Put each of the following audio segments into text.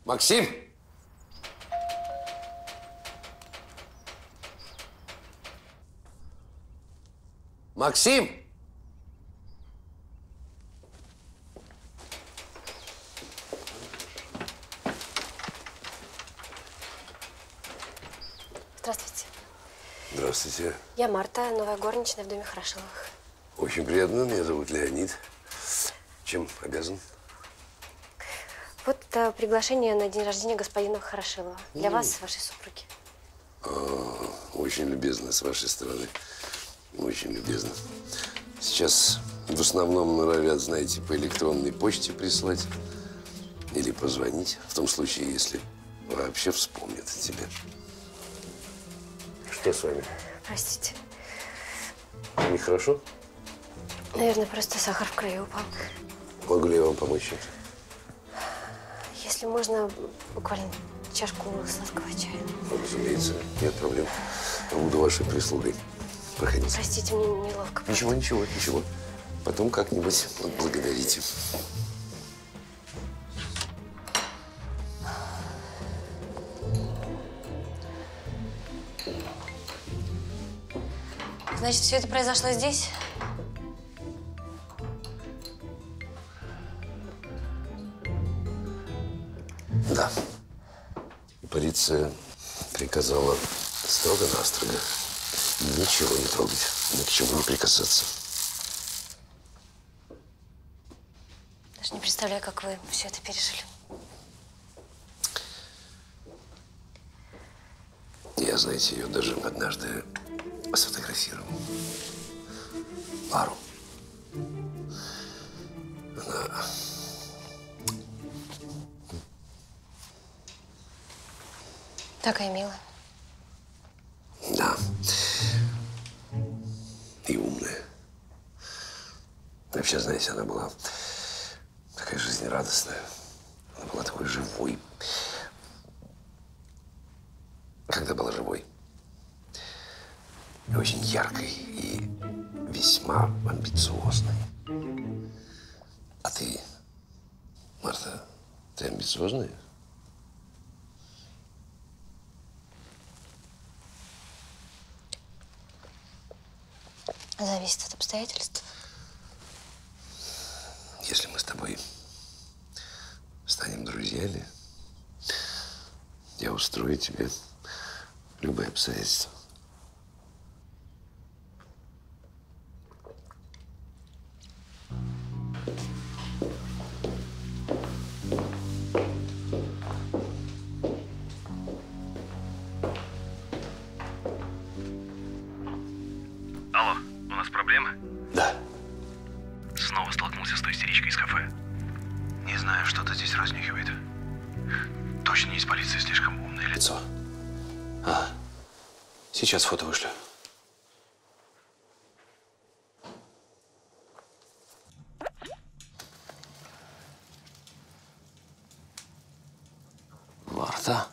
Максим! Максим! Здравствуйте. Здравствуйте. Я Марта, новая горничная в доме Хорошиловых. Очень приятно. Меня зовут Леонид. Чем обязан? Вот приглашение на день рождения господина Хорошилова. Для вас, вашей супруги. Очень любезно с вашей стороны. Очень любезно. Сейчас в основном норовят, знаете, по электронной почте прислать или позвонить. В том случае, если вообще вспомнят о тебе. Что с вами? Простите. Нехорошо? Наверное, просто сахар в крови упал. Могу ли я вам помочь? Если можно, буквально чашку сладкого чая. Ну, разумеется, нет проблем. Буду вашей прислугой. Проходите. Простите, мне неловко. Ничего, ничего, ничего. Потом как-нибудь отблагодарите. Значит, все это произошло здесь? Да. Полиция приказала строго-настрого ничего не трогать, ни к чему не прикасаться. Даже не представляю, как вы все это пережили. Я, знаете, ее даже однажды сфотографировал. Пару. Она… Такая милая. Да. И умная. Вообще, знаете, она была такая жизнерадостная. Она была такой живой. Когда была живой. И очень яркой и весьма амбициозной. А ты, Марта, ты амбициозная? Зависит от обстоятельств. Если мы с тобой станем друзьями, я устрою тебе любые обстоятельства. Алло, у нас проблемы? Да. Снова столкнулся с той истеричкой из кафе. Не знаю, что-то здесь разнюхивает. Точно не из полиции, слишком умное лицо. А, сейчас фото вышлю. Марта?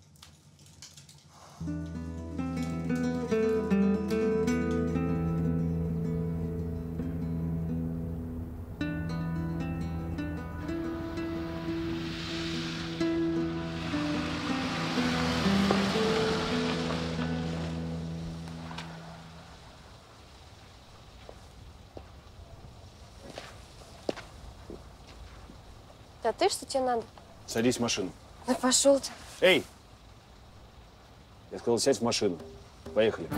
А ты что тебе надо? Садись в машину. Да пошел ты. Эй! Я сказал, сядь в машину. Поехали.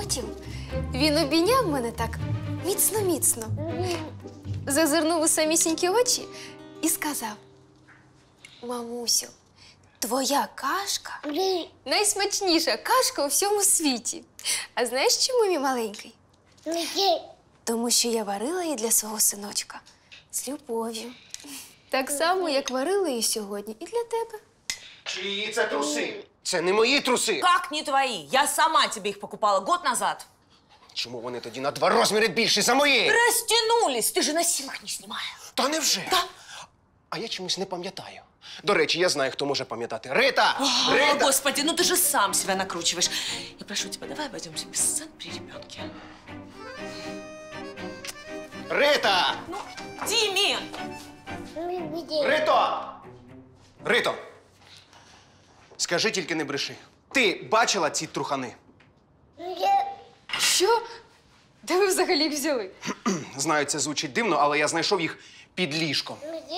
потім він обійняв мене так міцно-міцно, зазирнув у самісінькі очі і сказав: мамусю, твоя кашка найсмачніша кашка у всьому світі. А знаєш чому, мій маленький? Тому що я варила її для свого синочка з любов'ю. Так само, як варила її сьогодні і для тебе. Чиї це труси? Це не мої труси. Как не твои? Я сама тебе их покупала год назад. Чому вони тоді на 2 розміри більші за мої? Растянулись! Ты же носил их, не снимая. Та невже? Да. А я чомусь не пам'ятаю. До речі, я знаю, хто може пам'ятати. Рита! О, Рита! Господи, ну ты же сам себя накручиваешь. Я прошу тебя, давай обойдемся без сцен при ребенке. Рита! Ну, Дими! Рито! Рито! Скажи, тільки не бреши. Ти бачила ці трухани? Що? Де ви взагалі їх взяли? Знаю, це звучить дивно, але я знайшов їх під ліжком.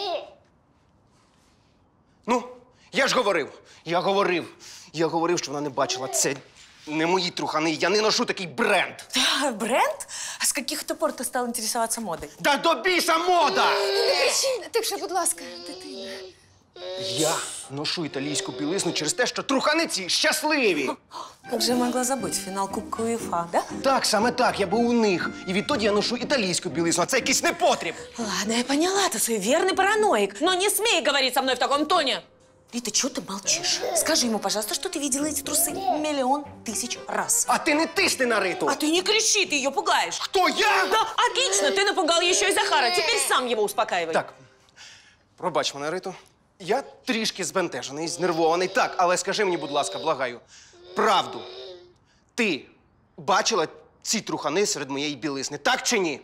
Ну, я ж говорив. Я говорив, що вона не бачила. Це не мої трухани. Я не ношу такий бренд. Да, бренд? А с каких то пор ты стал интересоваться модой? Да до біса мода! Так що, будь ласка, дитина. Я ношу італійську білизну через те, що трухани ці щасливі. Как же я могла забыть финал Кубка УЕФА, да? Так, саме так, я був у них. І відтоді я ношу італійську білизну, а це якийсь непотріб. Ладно, я поняла, ты суеверный параноик. Но не смей говорить со мной в таком тоне. Рита, чего ты молчишь? Скажи ему, пожалуйста, что ты видела эти трусы 1 000 000 раз. А ти не тисни на Риту. А ты не кричи, ты ее пугаешь. Хто я? Да, отлично, ты напугал еще и Захара. Теперь сам его успокаивай. Так, пробач мене, Рито. Я трішки збентежений, знервований. Так, але скажи мені, будь ласка, благаю, правду. Ти бачила ці трухани серед моєї білизни, так чи ні?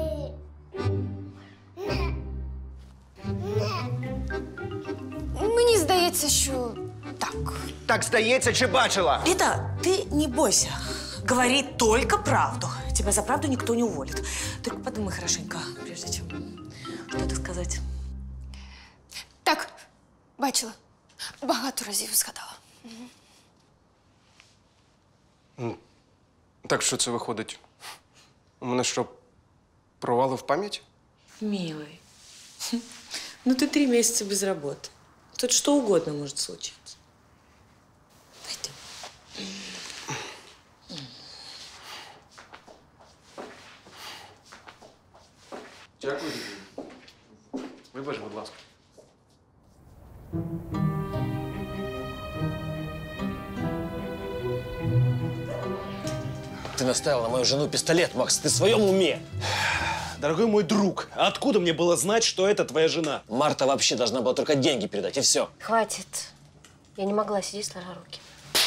Мені здається, що так. Так здається, чи бачила? Рита, ты не бойся. Говори только правду. Тебя за правду никто не уволит. Только подумай хорошенько, прежде чем что-то сказать. Так, бачила. Багато разів згадала. Так що це виходить? У мене що, провали в пам'яті? Милый, ну ты 3 месяца без работы. Тут что угодно может случиться. Пойдем. Дякую. Вибач, будь ласка. Ты наставил на мою жену пистолет, Макс. Ты в своем уме? Дорогой мой друг, а откуда мне было знать, что это твоя жена? Марта вообще должна была только деньги передать, и все. Хватит. Я не могла сидеть сложа руки.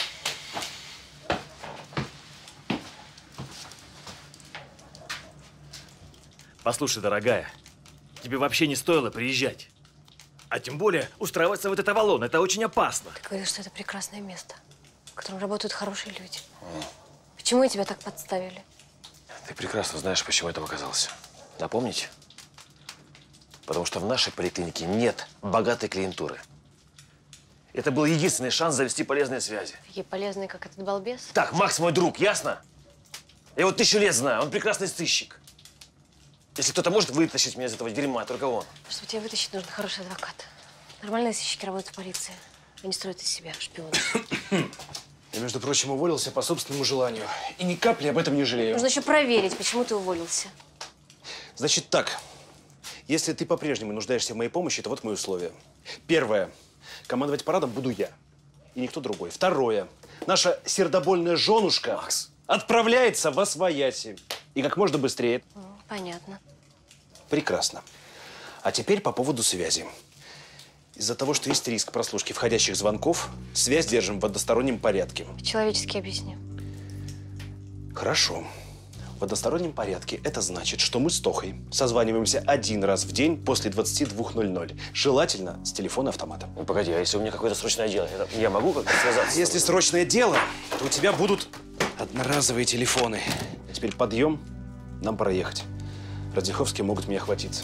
Послушай, дорогая, тебе вообще не стоило приезжать. А тем более устраиваться в этот Авалон. Это очень опасно. Ты говоришь, что это прекрасное место, в котором работают хорошие люди. Почему тебя так подставили? Ты прекрасно знаешь, почему я там оказался. Напомнить? Потому что в нашей поликлинике нет богатой клиентуры. Это был единственный шанс завести полезные связи. Такие полезные, как этот балбес. Так, Макс мой друг, ясно? Я вот 1000 лет знаю, он прекрасный сыщик. Если кто-то может вытащить меня из этого дерьма, только он. Чтобы тебя вытащить, нужен хороший адвокат. Нормальные сыщики работают в полиции. Они строят из себя шпионов. Я, между прочим, уволился по собственному желанию. И ни капли об этом не жалею. Нужно еще проверить, почему ты уволился. Значит так, если ты по-прежнему нуждаешься в моей помощи, то вот мои условия. Первое. Командовать парадом буду я. И никто другой. Второе. Наша сердобольная женушка Макс отправляется во свояси. И как можно быстрее. Понятно. Прекрасно. А теперь по поводу связи. Из-за того, что есть риск прослушки входящих звонков, связь держим в одностороннем порядке. По-человечески объясни. Хорошо. В одностороннем порядке это значит, что мы с Тохой созваниваемся 1 раз в день после 22:00. Желательно с телефона-автомата. Ну, погоди, а если у меня какое-то срочное дело, я могу как-то связаться? Если срочное дело, то у тебя будут одноразовые телефоны. А теперь подъем, нам пора ехать. Радзиховские могут меня хватиться.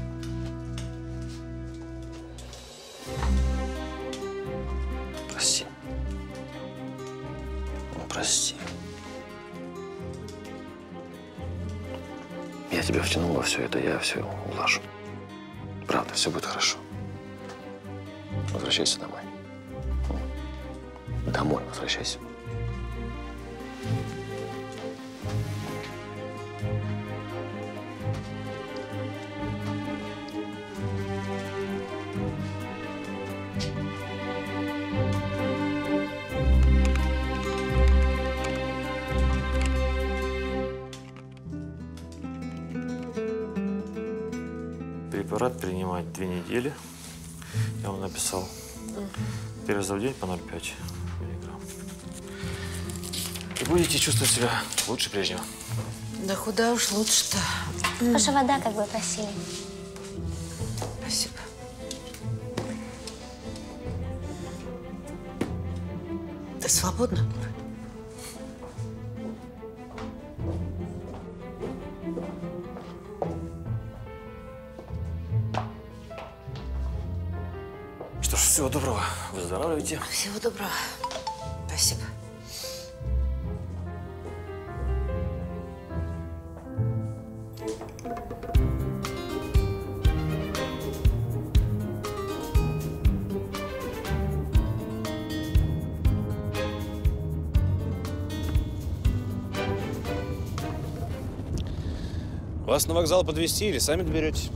Прости. прости. Я тебя втянул во все это, я все улажу. Правда, все будет хорошо. Возвращайся домой. Домой возвращайся. Препарат принимать 2 недели. Я вам написал. 3 раза в день по 0,5 миллиграмм. И будете чувствовать себя лучше прежнего. Да куда уж лучше-то. Ваша вода, как вы просили. Спасибо. Ты свободна? Что ж, всего доброго. Выздоравливайте. Всего доброго. Спасибо. Вас на вокзал подвезти или сами доберетесь?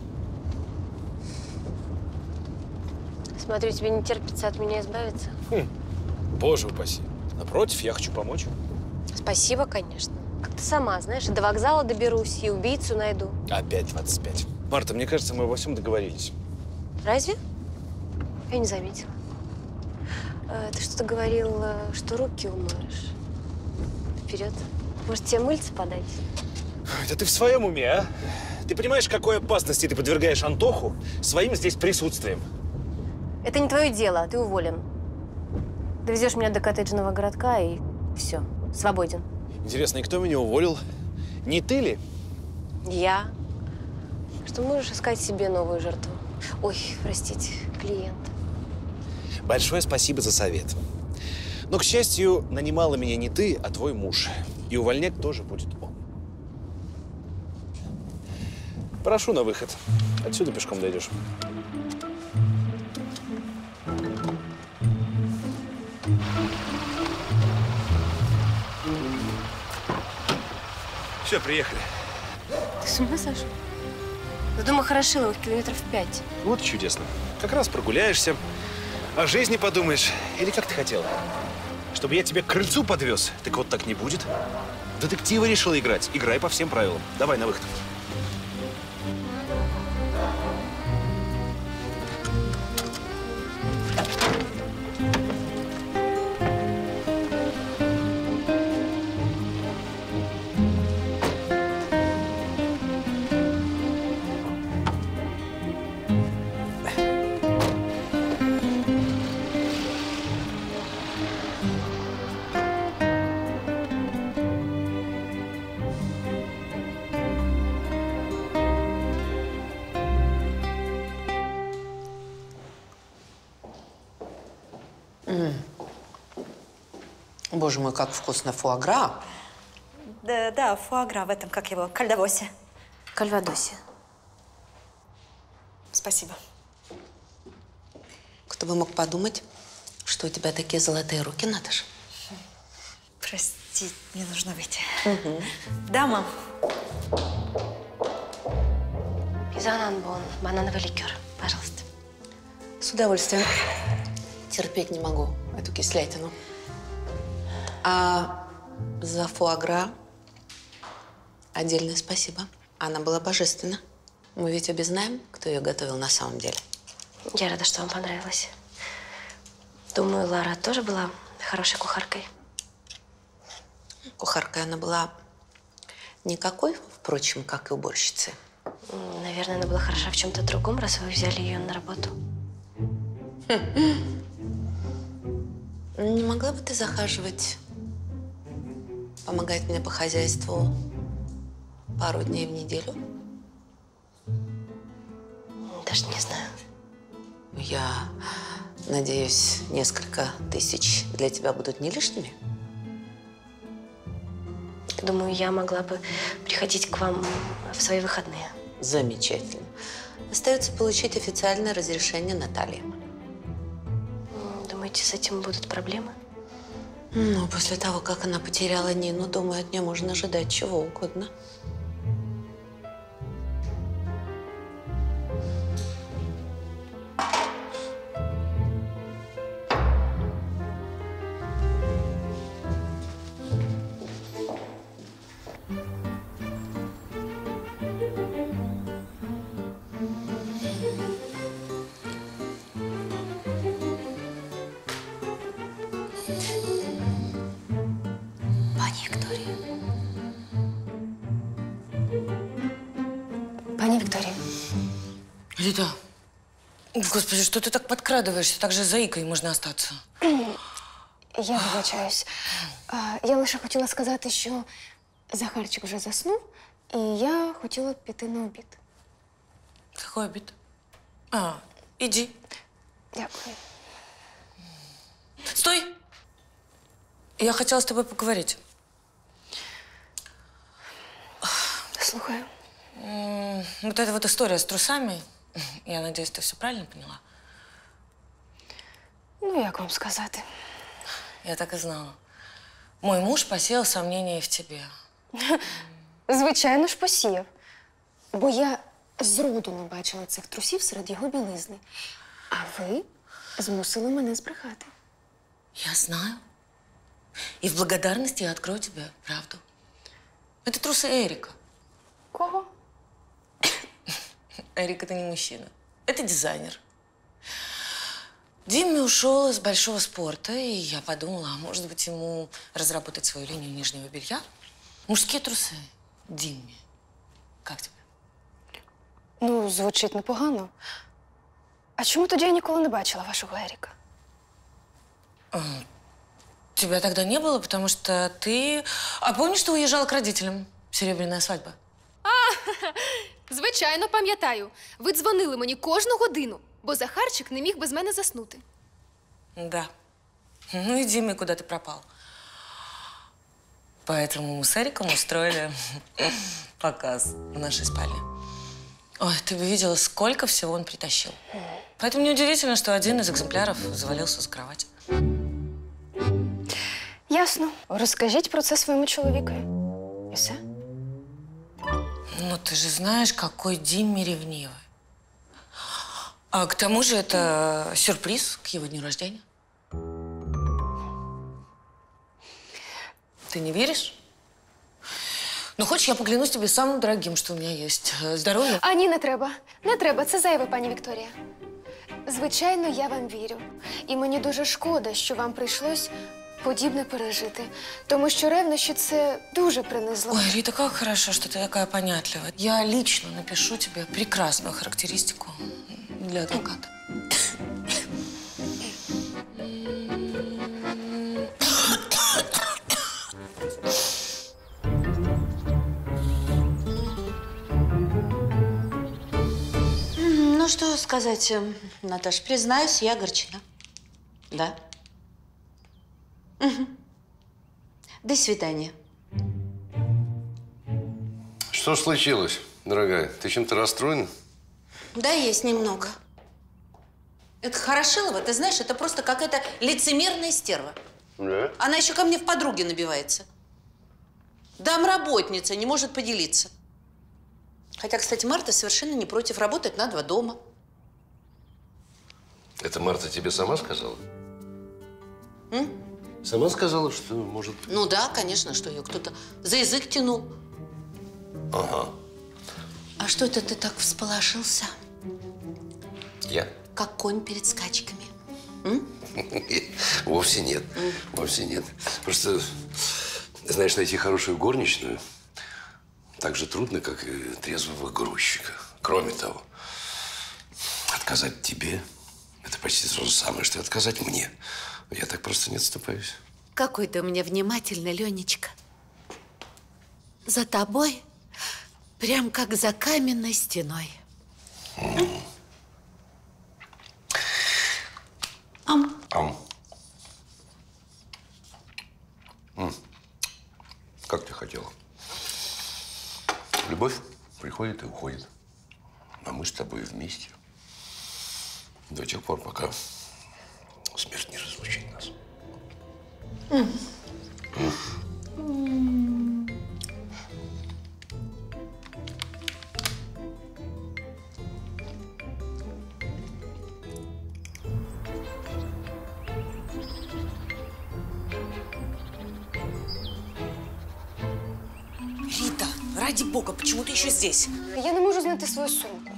Смотрю, тебе не терпится от меня избавиться. Боже упаси. Напротив, я хочу помочь. Спасибо, конечно. Как ты сама знаешь, и до вокзала доберусь, и убийцу найду. Опять 25. Марта, мне кажется, мы обо всем договорились. Разве? Я не заметила. Ты что-то говорил, что руки умоешь. Вперед. Может, тебе мыльце подать? Да ты в своем уме, а? Ты понимаешь, какой опасности ты подвергаешь Антоху своим здесь присутствием? Это не твое дело, ты уволен. Довезешь меня до коттеджного городка и все, свободен. Интересно, и кто меня уволил? Не ты ли? Я. Что можешь искать себе новую жертву. Ой, простите, клиент. Большое спасибо за совет. Но, к счастью, нанимала меня не ты, а твой муж. И увольнять тоже будет он. Прошу на выход. Отсюда пешком дойдешь. Все, приехали. Ты с ума сошел? До дома Хорошиловых километров 5. Вот чудесно. Как раз прогуляешься, о жизни подумаешь. Или как ты хотела? Чтобы я тебя к крыльцу подвез? Так вот так не будет. В детектива решила играть. Играй по всем правилам. Давай на выход. Боже мой, как вкусно фуагра. Да, фуагра в этом, как его, кальдавосе. Кальвадосе. Спасибо. Кто бы мог подумать, что у тебя такие золотые руки, Наташа? Прости, мне нужно выйти. Да, мам? Пизананбон, банановый ликер, пожалуйста. С удовольствием. Терпеть не могу эту кислятину. А за фуагра отдельное спасибо. Она была божественна. Мы ведь обе знаем, кто ее готовил на самом деле. Я рада, что вам понравилось. Думаю, Лара тоже была хорошей кухаркой. Кухаркой она была никакой, впрочем, как и уборщицей. Наверное, она была хороша в чем-то другом, раз вы взяли ее на работу. Не могла бы ты захаживать, помогать мне по хозяйству пару дней в неделю? Даже не знаю. Я надеюсь, несколько тысяч для тебя будут не лишними? Думаю, я могла бы приходить к вам в свои выходные. Замечательно. Остается получить официальное разрешение Натальи. Думаете, с этим будут проблемы? Ну, после того, как она потеряла Нину, думаю, от нее можно ожидать чего угодно. Пани Виктория. Пани Виктория. Рита, господи, что ты так подкрадываешься? Так же заїкою можна остатися. Я вибачаюсь. Я лише хотіла сказати, що Захарчик вже заснув, і я хотіла піти на обід. Какой обід? Иди. Дякую. Стой! Я хотела с тобой поговорить. Слухаю. Вот эта вот история с трусами, я надеюсь, ты все правильно поняла? Ну, як вам сказати? Я так и знала. Мой муж посеял сомнения и в тебе. Звичайно ж, посіяв. Бо я зроду не бачила цих трусів серед його білизни. А ви змусили мене збрехати. Я знаю. И в благодарность я открою тебе правду. Это трусы Эрика. Кого? Эрик – это не мужчина. Это дизайнер. Димми ушел из большого спорта, и я подумала, может быть, ему разработать свою линию нижнего белья? Мужские трусы. Димми. Как тебе? Ну, звучить непогано. А чому тоді я ніколи не бачила вашого Еріка? Тебя тогда не было, потому что ты… А помнишь, ты уезжала к родителям? Серебряная свадьба. Звичайно, пам'ятаю. Ви дзвонили мені кожну годину, бо Захарчик не міг без мене заснути. Да. Ну и Диме, куда ты пропал. Поэтому мы с Эриком устроили показ в нашей спальне. Ой, ты бы видела, сколько всего он притащил. Поэтому неудивительно, что один из экземпляров завалился с кровати. Ясно. Розкажіть про це своєму чоловікові. І все? Ну, ты же знаешь, какой Димми ревнивый. А к тому же это сюрприз к его дню рождения. Ты не веришь? Ну, хочешь, я поклянусь тебе самым дорогим, что у меня есть. Здоровье. А ні, не треба. Не треба. Це зайве, пані Вікторія. Звичайно, я вам вірю. І мені дуже шкода, що вам прийшлось подібне пережити. Тому що ревнощі – це дуже принизливо. Ой, Рита, как хорошо, что ты такая понятливая. Я лично напишу тебе прекрасную характеристику для адвоката. Ну, что сказать, Наташ, признаюсь, я огорчена. Да. Угу. До свидания. Что случилось, дорогая? Ты чем-то расстроена? Да, есть немного. Это Хорошилова, ты знаешь, это просто какая-то лицемерная стерва. Да? Она еще ко мне в подруге набивается. Домработница, не может поделиться. Хотя, кстати, Марта совершенно не против работать на 2 дома. Это Марта тебе сама сказала? М? Сама сказала, что может… Ну да, конечно, что ее кто-то за язык тянул. Ага. А что это ты так всполошился? Я? Как конь перед скачками. Вовсе нет. Вовсе нет. Просто, знаешь, найти хорошую горничную так же трудно, как и трезвого грузчика. Кроме того, отказать тебе – это почти то же самое, что и отказать мне. Я так просто не отступаюсь. Какой ты у меня внимательный, Ленечка. За тобой прям как за каменной стеной. Ам. Как ты хотела? Любовь приходит и уходит. А мы с тобой вместе. До тех пор, пока смерть не разлучит нас. Рита, ради бога, почему ты еще здесь? Я не можу знайти свою сумку.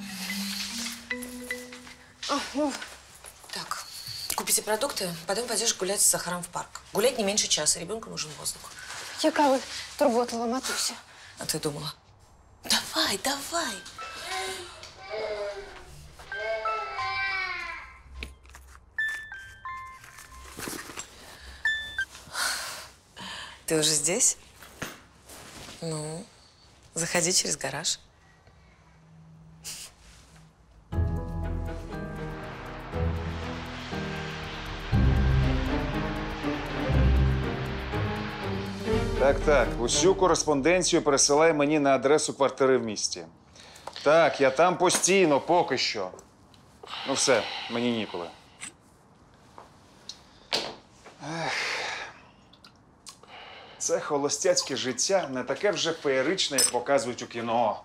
Так, купи себе продукты, потом пойдешь гулять с Сахаром в парк. Гулять не меньше часа, ребенку нужен воздух. Яка ви турботлива, матуся. А ты думала? Давай, давай. Ты уже здесь? Ну, заходи через гараж. Так. Усю кореспонденцію пересилай мені на адресу квартири в місті. Так, я там постійно, поки що. Ну все, мені ніколи. Це холостяцьке життя не таке вже феєричне, як показують у кіно.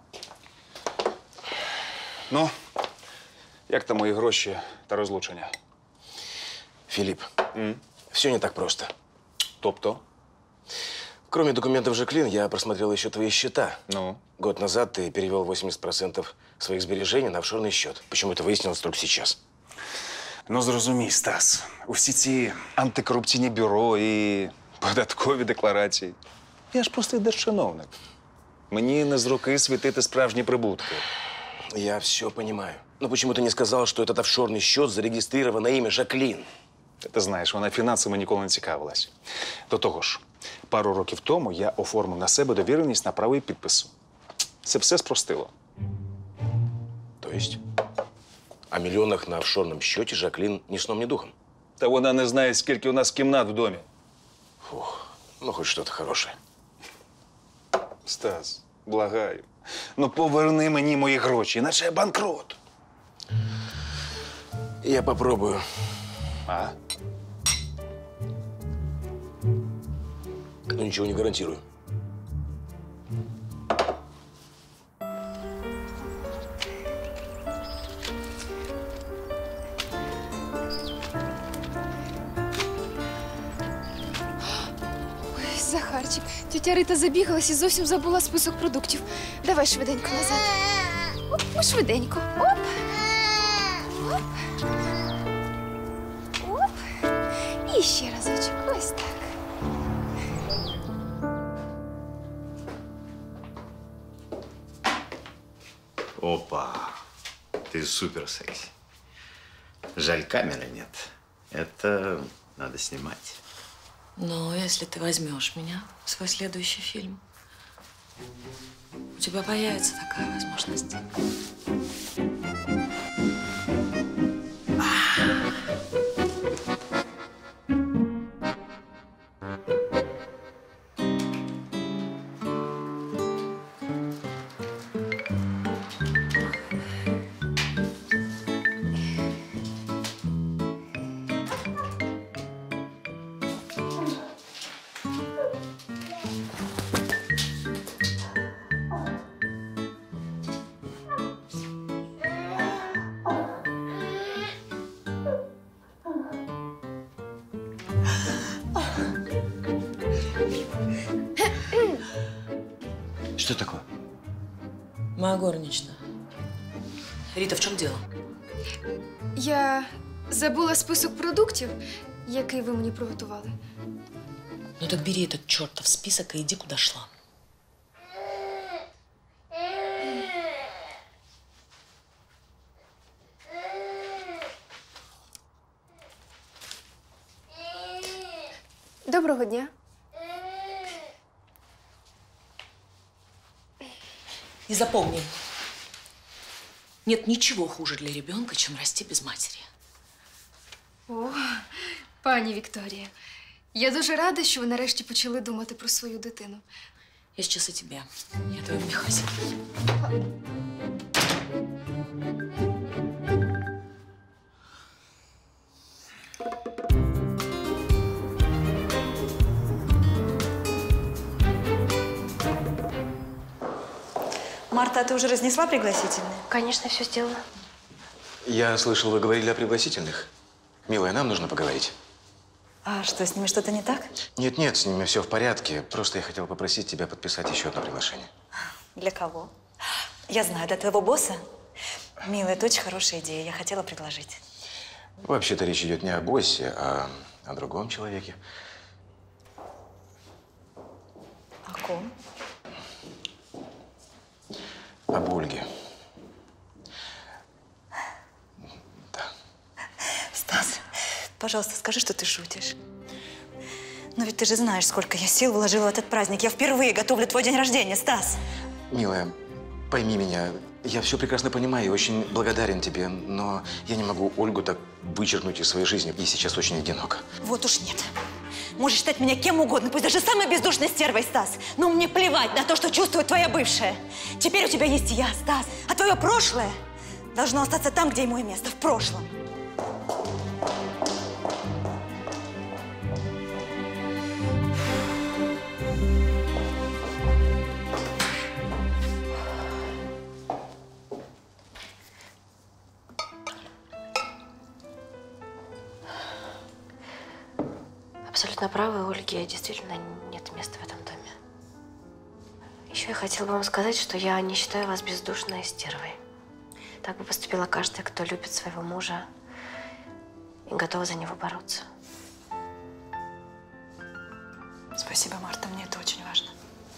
Ну, як там мої гроші та розлучення? Филипп, все не так просто. Тобто? Кроме документов Жаклин, я просмотрел еще твои счета. Ну? Год назад ты перевел 80% своих сбережений на офшорный счет. Почему это выяснилось только сейчас? Ну, зрозумій, Стас, усі ці антикорупційні бюро і податкові декларації. Я ж простий держчиновник. Мені не з руки світити справжні прибутки. Я все понимаю. Но почему ты не сказал, что этот офшорный счет зарегистрирован на имя Жаклин? Ти знаєш, вона фінансами ніколи не цікавилась. До того ж, пару років тому я оформив на себе довіреність на правий підпис. Це все спростило. То есть о миллионах на офшорном счете Жаклин ни сном, ни духом? Та вона не знає, скільки у нас кімнат в домі. Фух, ну хоть что-то хорошее. Стас, благаю. Ну поверни мені мої гроші, іначе я банкрот. Я попробую. А? Но ничего не гарантирую. Ой, Захарчик, тетя Рита забігалась і зовсім забула список продуктів. Давай швиденько назад. Оп, швиденько. Оп. Оп. Оп. І ще разочок. Ось так. Опа, ты супер секси. Жаль, камеры нет. Это надо снимать. Но если ты возьмешь меня в свой следующий фильм, у тебя появится такая возможность. Что такое? Моя горничная. Рита, в чем дело? Я забула список продуктів, який ви мені приготували. Ну так бери этот чертов список и иди, куда шла. Доброго дня. И запомни, нет ничего хуже для ребенка, чем расти без матери. О, пані Вікторія, я дуже рада, що ви нарешті почали думати про свою дитину. Я сейчас и тебе. Я твоего Михася. Марта, а ты уже разнесла пригласительные? Конечно, все сделала. Я слышал, вы говорили о пригласительных. Милая, нам нужно поговорить. А что, с ними что-то не так? Нет, с ними все в порядке. Просто я хотел попросить тебя подписать еще одно приглашение. Для кого? Я знаю, для твоего босса. Милая, это очень хорошая идея. Я хотела предложить. Вообще-то речь идет не о боссе, а о другом человеке. О ком? Об Ольге. Стас, пожалуйста, скажи, что ты шутишь. Но ведь ты же знаешь, сколько я сил вложила в этот праздник. Я впервые готовлю твой день рождения, Стас. Милая, пойми меня. Я все прекрасно понимаю и очень благодарен тебе, но я не могу Ольгу так вычеркнуть из своей жизни. И сейчас очень одиноко. Вот уж нет. Можешь считать меня кем угодно, пусть даже самой бездушной стервой, Стас. Но мне плевать на то, что чувствует твоя бывшая. Теперь у тебя есть я, Стас. А твое прошлое должно остаться там, где ему и место, в прошлом. Абсолютно правы, у Ольги действительно нет места в этом доме. Еще я хотела бы вам сказать, что я не считаю вас бездушной стервой. Так бы поступила каждая, кто любит своего мужа и готова за него бороться. Спасибо, Марта, мне это очень важно.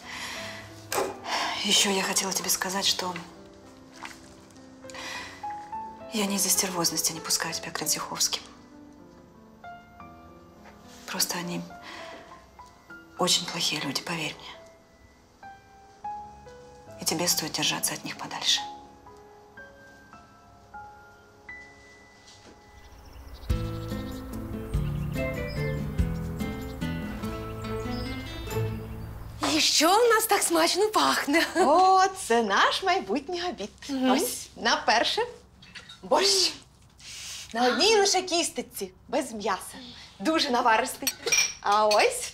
Еще я хотела тебе сказать, что я не из-за стервозности не пускаю тебя к Радзиховским. Просто они очень плохие люди, поверь мне. И тебе стоит держаться от них подальше. І що у нас так смачно пахне? О, це наш майбутній обід. Ось, на перше – борщ. На одній лише кісточці, без м'яса. Дуже наваристий. А ось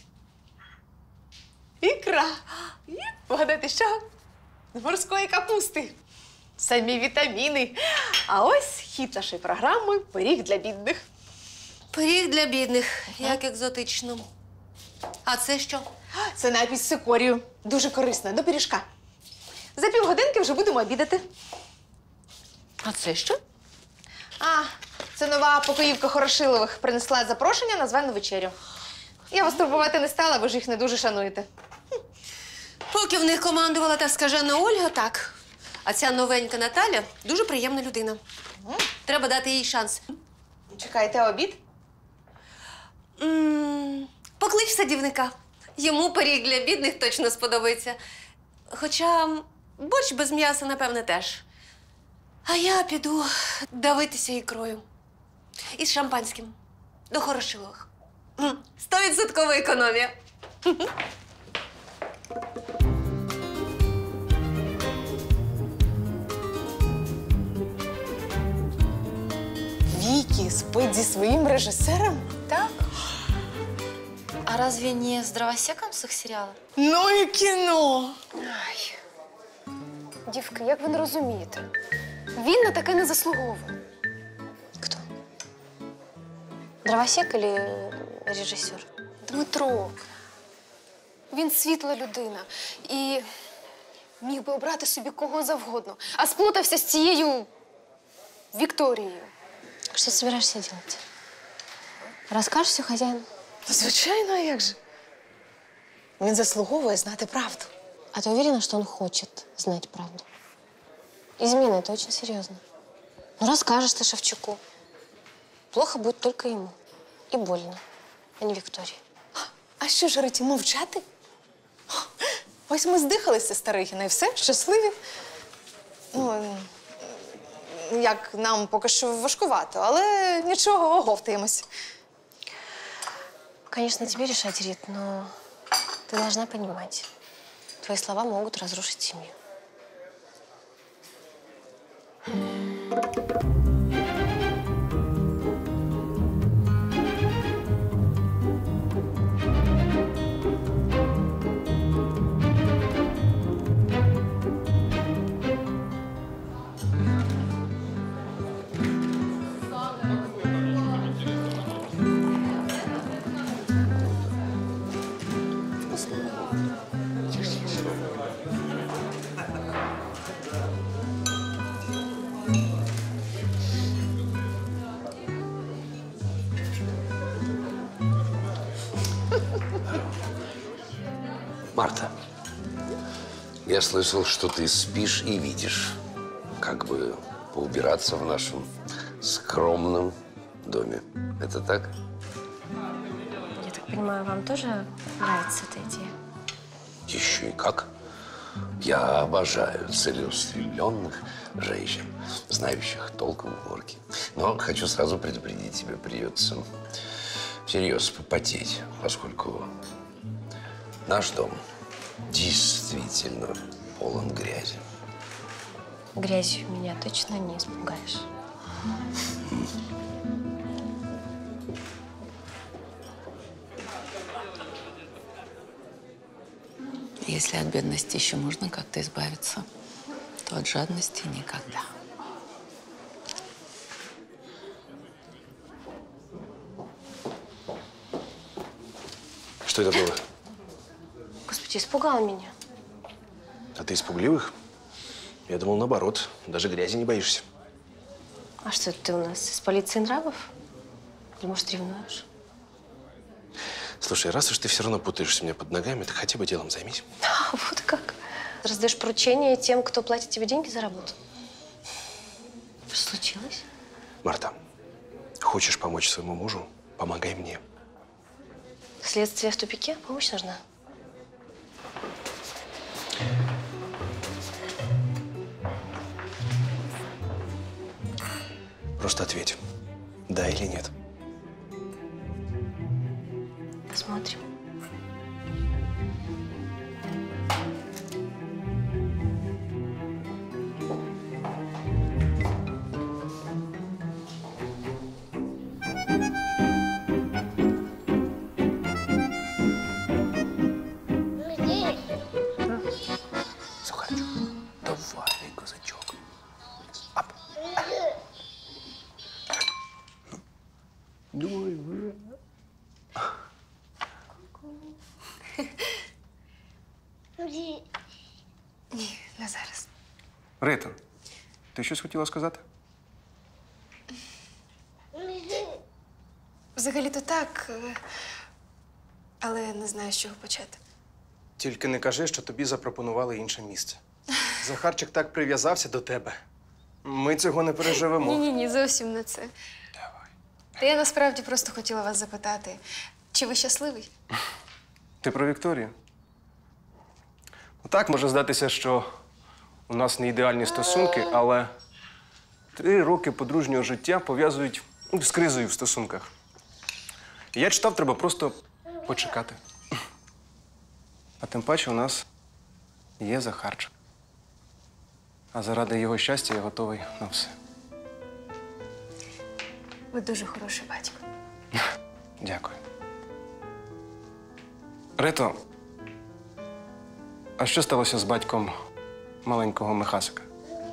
ікра. І вгадайте, що? З морської капусти. Самі вітаміни. А ось хід нашої програми – пиріг для бідних. Пиріг для бідних, як екзотично. А це що? Це напій з цикорію. Дуже корисно, до пиріжка. За півгодинки вже будемо обідати. А це що? А, це нова покоївка Хорошилових принесла запрошення на звану вечерю. Я вас турбувати не стала, ви ж їх не дуже шануєте. Поки в них командувала та скажена Ольга, так. А ця новенька Наталя дуже приємна людина. Треба дати їй шанс. Чекайте обід? Поклич садівника. Йому пиріг для бідних точно сподобається. Хоча борщ без м'яса, напевне, теж. А я піду давитися ікрою. І з шампанським. До Хорошилових. 100% економія. Вікі спить зі своїм режисером? Так. А разве не с дровосеком с их сериала? Ну і кіно! Ай. Дівки, як ви не розумієте? Він на таке не заслуговує. Хто? Дровосек или режисер? Дмитро. Він світла людина і міг би обрати собі кого завгодно, а сплутався з цією Вікторією. Що ти збираєшся робити? Розкажеш все хазяїну? Звичайно, а як же? Він заслуговує знати правду. А ты уверена, что он хочет знать правду? Измена – это очень серьезно. Ну, расскажешь ты Шевчуку. Плохо будет только ему. И больно, а не Виктории. А що ж, Риті, мовчати? Ось ми здихалися, Старихіна, і все, щасливі. Ну, як нам поки що важкувато, але нічого, оговтаємось. Конечно, тебе решать, Рит, но ты должна понимать. Твои слова могут разрушить семью. Марта, я слышал, что ты спишь и видишь, как бы поубираться в нашем скромном доме. Это так? Я так понимаю, вам тоже нравится эта идея? Еще и как. Я обожаю целеустремленных женщин, знающих толк в уборке. Но хочу сразу предупредить, тебе придется всерьез попотеть, поскольку наш дом действительно полон грязи. Грязью меня точно не испугаешь. Если от бедности еще можно как-то избавиться, то от жадности никогда. Что это было? Господи, испугал меня. А ты испугливых? Я думал, наоборот, даже грязи не боишься. А что это ты у нас из полиции нравов? Или, может, ревнуешь? Слушай, раз уж ты все равно путаешься у меня под ногами, так хотя бы делом займись. А вот как? Раздаешь поручения тем, кто платит тебе деньги за работу? Что случилось? Марта, хочешь помочь своему мужу? Помогай мне. Следствие в тупике? Помощь нужна? Просто ответь, да или нет. Посмотрим. Захарчук, давай, казачок. Ап. Давай, давай. Ні, не зараз. Рито, ти щось хотіла сказати? Взагалі-то так, але не знаю, з чого почати. Тільки не кажи, що тобі запропонували інше місце. Захарчик так прив'язався до тебе. Ми цього не переживемо. Ні, зовсім не це. Давай. Та я насправді просто хотіла вас запитати, чи ви щасливий? Ти про Вікторію? Так, може здатися, що у нас не ідеальні стосунки, але 3 роки подружнього життя пов'язують з кризою в стосунках. Я читав, треба просто почекати. А тим паче у нас є Захарчик. А заради його щастя я готовий на все. Ви дуже хороший батько. Дякую. Рито, а що сталося з батьком маленького Михасика?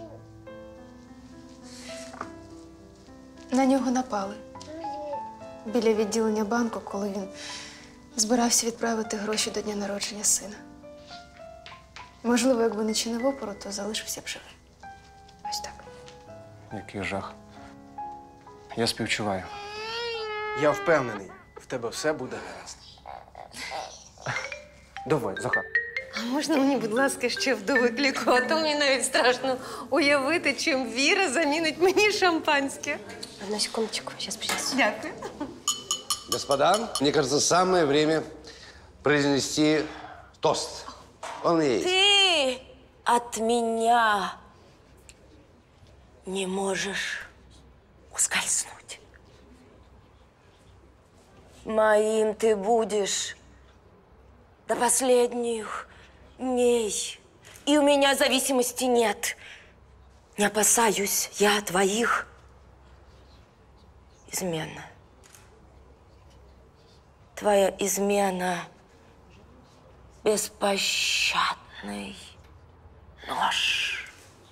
На нього напали. Біля відділення банку, коли він збирався відправити гроші до дня народження сина. Можливо, якби не чинив опору, то залишився б живим. Ось так. Який жах. Я співчуваю. Я впевнений, в тебе все буде гаразд. Давай, Захар. А можна мені, будь ласка, ще вдовий кліку? А то мені навіть страшно уявити, чим Віра замінить мені шампанське. Одну секундочку, зараз принесу. Дякую. Господа, мне кажется, самое время произнести тост. Он есть. Ты от меня не можешь ускользнуть. Моим ты будешь до последних ней. И у меня зависимости нет. Не опасаюсь я твоих измен. Твоя измена – беспощадный нож.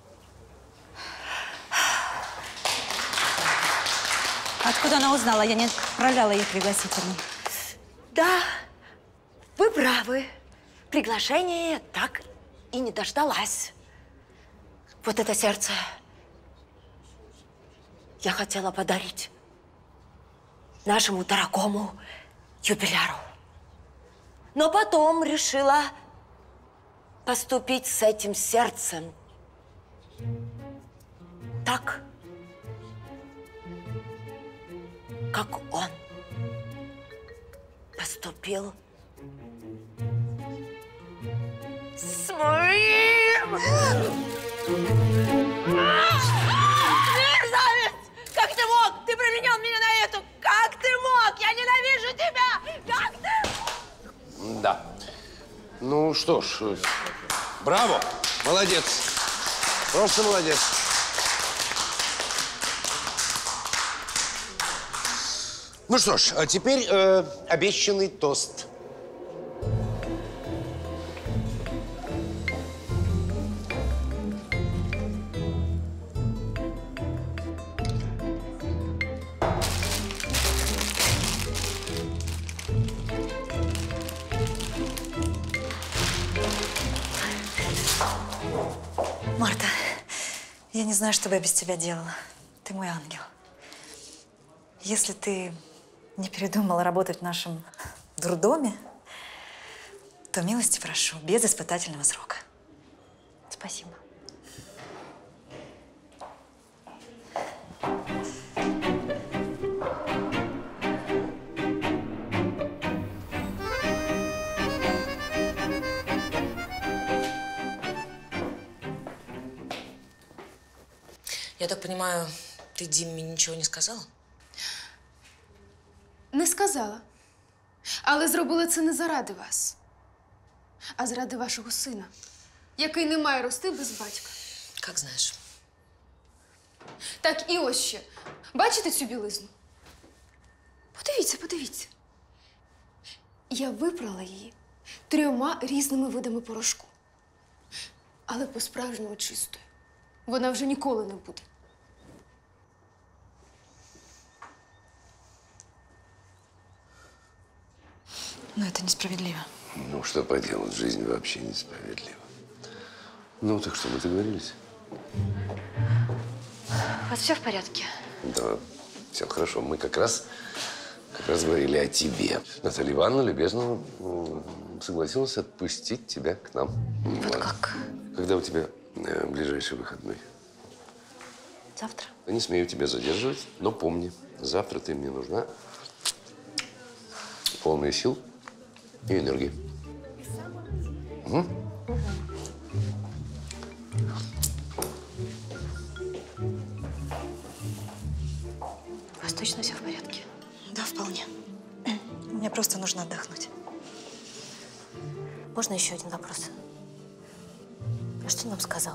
Откуда она узнала? Я не отправляла ей пригласительный. Да, вы правы. Приглашение так и не дождалась. Вот это сердце я хотела подарить нашему дорогому юбиляру. Но потом решила поступить с этим сердцем так, как он поступил с моим. Мерзавец! Как ты мог? Ты променял меня на эту! Как ты мог? Я ненавижу тебя! Как ты мог? Да. Ну что ж, браво! Молодец! Просто молодец! Ну что ж, а теперь обещанный тост. Марта, я не знаю, что бы я без тебя делала. Ты мой ангел. Если ты не передумала работать в нашем дурдоме, то милости прошу, без испытательного срока. Спасибо. Я так понимаю, ти Дімі нічого не сказала? Не сказала. Але зробила це не заради вас, а заради вашого сина, який не має рости без батька. Як знаєш. Так, і ось ще. Бачите цю білизну? Подивіться, подивіться. Я випрала її 3 різними видами порошку. Але по-справжньому чистою. Вона вже ніколи не буде. Но это несправедливо. Ну, что поделать, жизнь вообще несправедлива. Ну, так что, мы договорились? У вас все в порядке? Да, все хорошо. Мы как раз говорили о тебе. Наталья Ивановна любезно согласилась отпустить тебя к нам. Вот как? Когда у тебя ближайший выходной? Завтра. Я не смею тебя задерживать, но помни, завтра ты мне нужна полная сил и энергии. Угу. У вас точно все в порядке? Да, вполне. Мне просто нужно отдохнуть. Можно еще один вопрос? А что он нам сказал?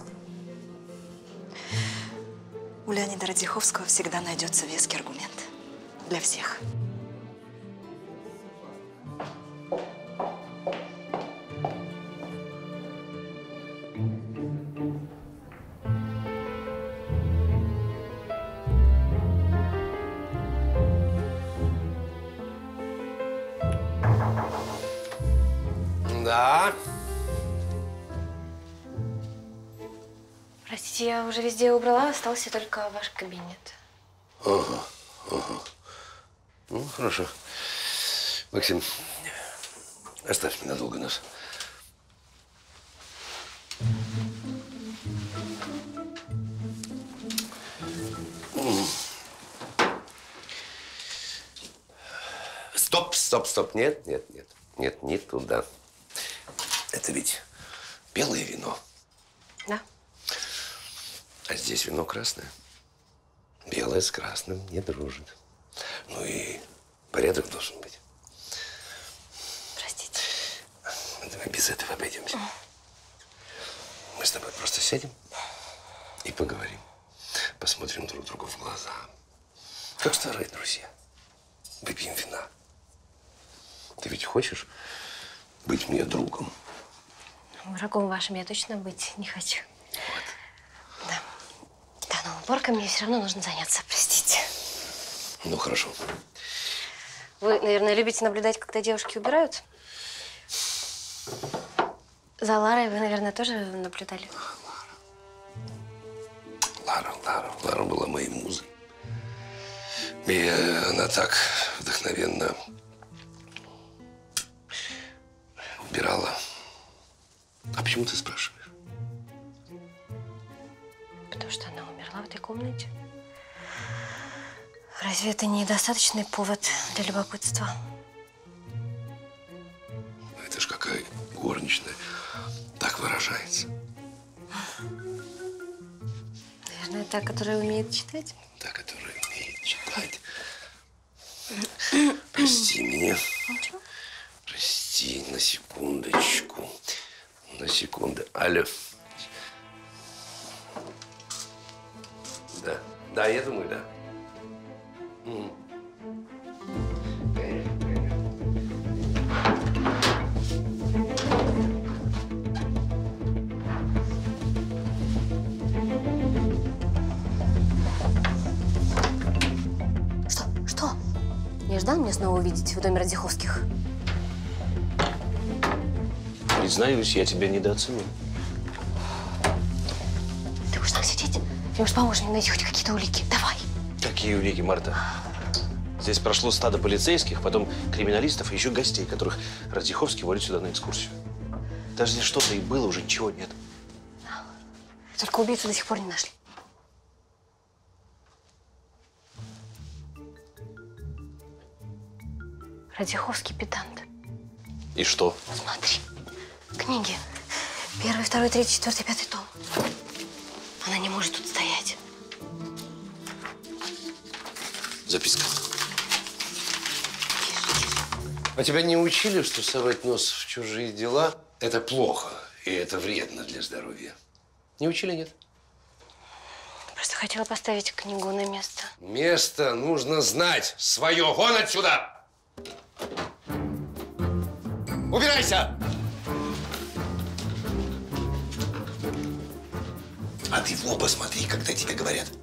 У Леонида Радзиховского всегда найдется веский аргумент. Для всех. Да. Простите, я уже везде убрала, остался только ваш кабинет. Ага, ага. Ну, хорошо. Максим, оставь ненадолго нас. Стоп, стоп, стоп. Нет, нет, нет. Нет, не туда. Это ведь белое вино. Да. А здесь вино красное. Белое с красным не дружит. Ну и порядок должен быть. Простите. Давай без этого обойдемся. Мы с тобой просто сядем и поговорим. Посмотрим друг другу в глаза. Как старые друзья. Выпьем вина. Ты ведь хочешь быть мне другом? Врагом вашим я точно быть не хочу. Вот. Да. Да, но уборкой мне все равно нужно заняться, простите. Ну, хорошо. Вы, наверное, любите наблюдать, когда девушки убирают? За Ларой вы, наверное, тоже наблюдали? Лара была моей музой. И она так вдохновенно убирала. А почему ты спрашиваешь? Потому что она умерла в этой комнате. Разве это не достаточный повод для любопытства? Это ж какая горничная так выражается. Наверное, та, которая умеет читать. Та, которая умеет читать. Прости меня. Ничего. Прости, на секундочку. На секунду. Алло. Да. Да, я думаю, да. Что? Не ждал меня снова увидеть в доме Радзиховских? Признаюсь, я тебя недооценил. Ты будешь так сидеть? Ты уж поможешь мне найти хоть какие-то улики. Давай. Какие улики, Марта? Здесь прошло стадо полицейских, потом криминалистов и еще гостей, которых Радзиховский водит сюда на экскурсию. Даже если что-то и было, уже ничего нет. Только убийцу до сих пор не нашли. Радзиховский педант. И что? Смотри. Книги. 1, 2, 3, 4, 5 том. Она не может тут стоять. Записка. А тебя не учили, что совать нос в чужие дела – это плохо, и это вредно для здоровья? Не учили, нет? Просто хотела поставить книгу на место. Место нужно знать. Свое. Вон отсюда! Убирайся! А ты в оба смотри, когда тебе говорят.